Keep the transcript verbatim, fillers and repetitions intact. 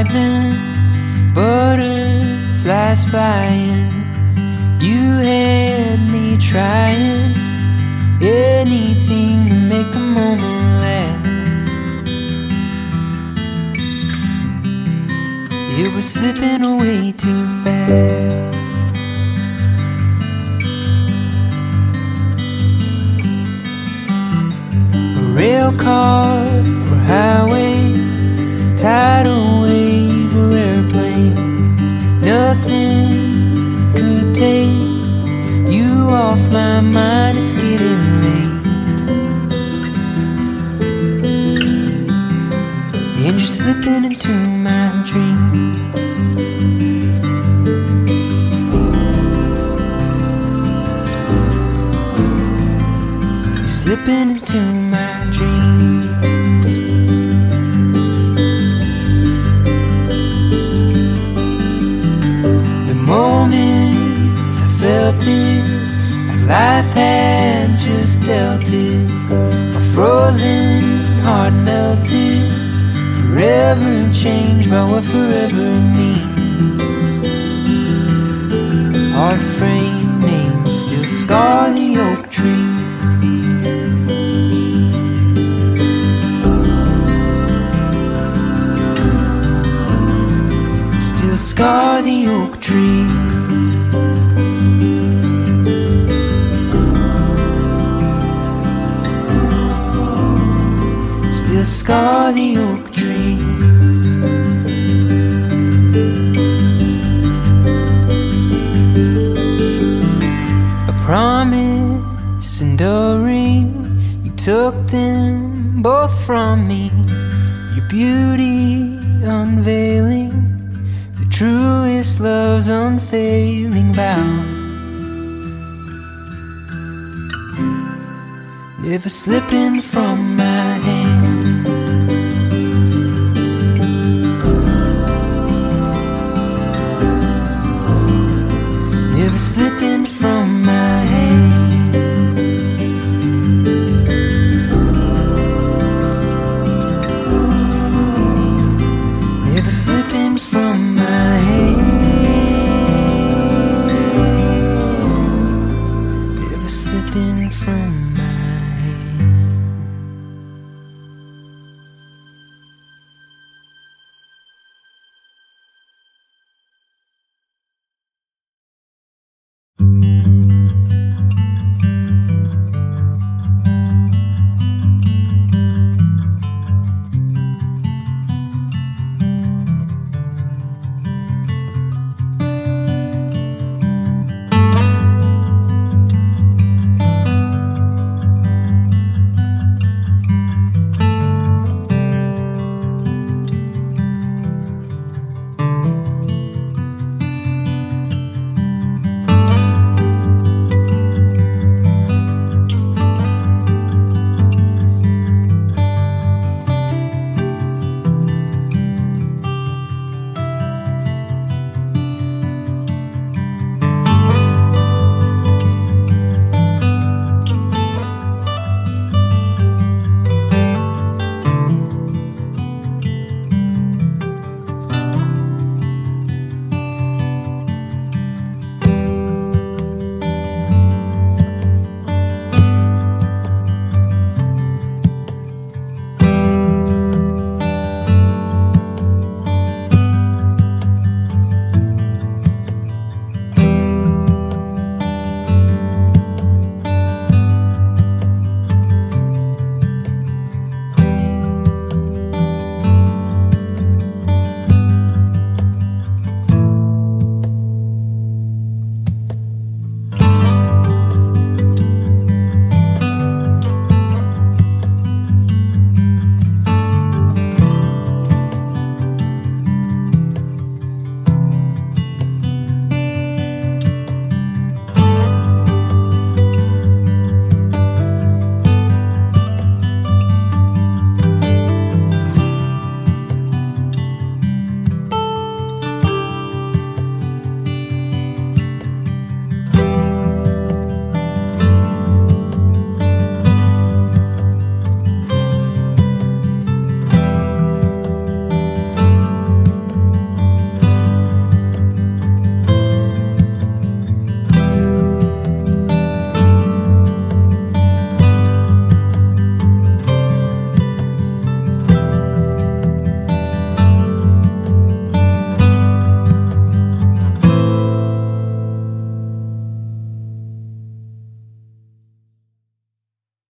heaven, butterflies flying. You had me trying anything to make the moment last. It was slipping away too fast. A rail car or highway, tidal wave or airplane, nothing could take you off my mind. It's getting late, and you're slipping into my dreams. You're slipping into my dreams. Felt it, like life had just dealt it. My frozen heart melted, forever changed by what forever means. Hard frame names still scar the oak tree. Still scar the oak tree. Still scar the oak tree. A promise and a ring, you took them both from me. Your beauty unveiling, the truest love's unfailing vow. Never slipping from my hand. Never slipping from my hand. Never slipping from my hand. Never slipping from